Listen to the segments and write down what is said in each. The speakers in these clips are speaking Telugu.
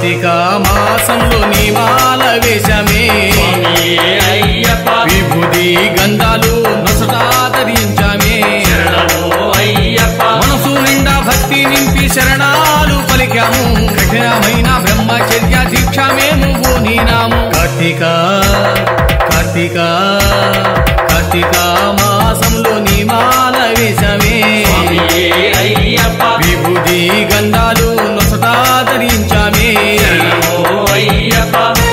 కార్తీక మాసంలో నిమాల వేషమే అయ్యప్ప విభూది గంధాలు నొసట ధరించామే అయ్యప్ప మనసు నిండా భక్తి నింపి శరణాలు పలికాము కఠినమైన బ్రహ్మచర్య దీక్ష మేము పూనినాము కార్తీక కార్తీక కార్తీక మాసంలో నిమాల వేషమే అయ్యప్ప విభూది గంధాలు నొసట ధరించామే అయ్యప్ప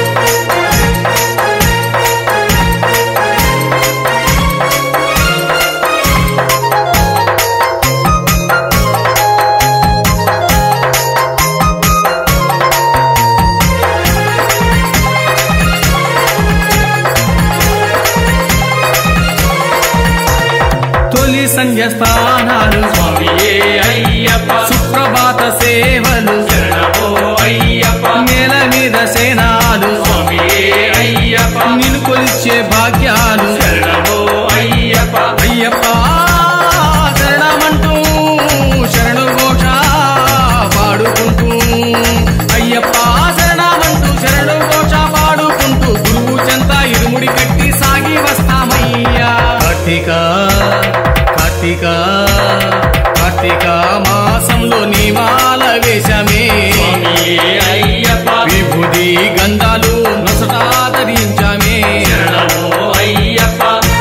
తొలి సంధ్య స్థానాలు అయ్యప్ప సుప్రభాత సేవలు అయ్యప్ప నేల మీద సేనాలు అయ్యప్ప నిన్ను కొలిచే భాగ్యాలు అయ్యప్ప అయ్యప్ప శరణమంటూ శరణు ఘోష పాడుకుంటూ అయ్యప్ప శరణమంటూ శరణు ఘోష పాడుకుంటూ గురువు చెంత ఇరుముడి కట్టి సాగి వస్తామయ్యా కార్తీక కార్తీక కార్తీక మాసంలో నిమాల వేషమే అయ్యప్ప విభూది గంధాలు నొసట ధరించామే అయ్యప్ప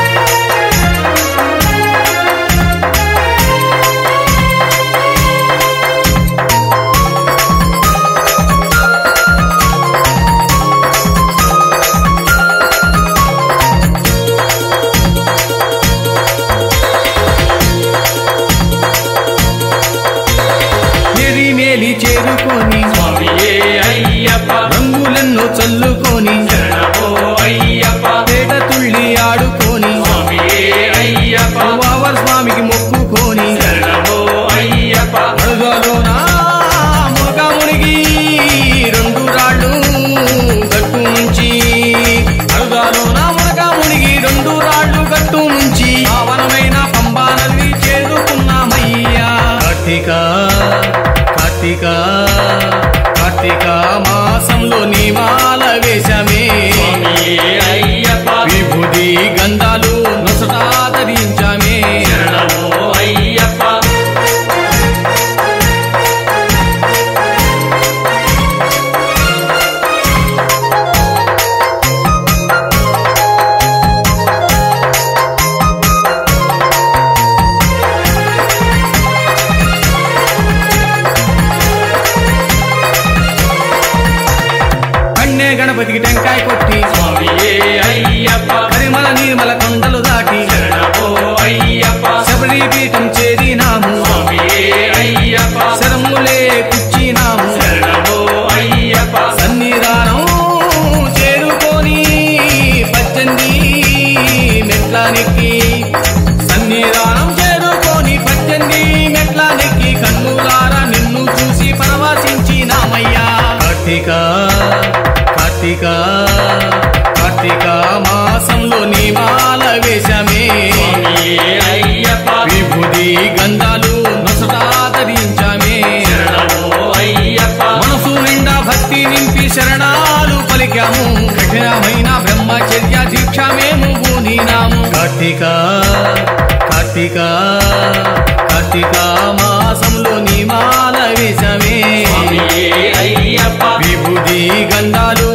మేలి చేరుకొని అయ్యప్ప రంగులెన్నో చల్లుకొని అయ్యప్ప పేట తుళ్ళి ఆడుకొని అయ్యప్ప వావర్ స్వామికి మొక్కుకొని అయ్యప్ప అడుగలోన ముగ మునిగి రెండు రాళ్ళు గట్టు నుంచి అడుగలోన మునగ మునిగి రెండు రాళ్ళు గట్టు నుంచి పావనమైన పంబా నది చేరుకున్నామయ్యా కార్తీక కార్తీక కార్తీక మాసంలో నిమాల వేషమే అయ్యప్ప విభూది గంధాలు నొసట ధరించామే అయ్యప్ప కన్నే గణపతికి టెంకాయ కొట్టి అయ్యప్ప పరిమళ నిర్మల కొండలు దాటి అయ్యప్ప శబరి పీఠం చేరినాము అయ్యప్ప శరములే కూర్చినాము అయ్యప్ప సన్నిధానం చేరుకొని 18 మెట్లనెక్కి సన్నిధానం చేరుకొని 18 మెట్లనెక్కి కన్నులారా నిన్ను చూసి పరవశించినామయ్యా కార్తీక కార్తీక కార్తీక మాసంలో నిమాల వేషమే అయ్యప్ప విభూది గంధాలు నొసట ధరించామే అయ్యప్ప మనసు నిండా భక్తి నింపి శరణాలు పలికాము కఠినమైన బ్రహ్మచర్య దీక్ష మేము పూనినాము కార్తీక కార్తీక కార్తీక మాసంలో నిమాల వేషమే అయ్యప్ప విభూది గంధాలు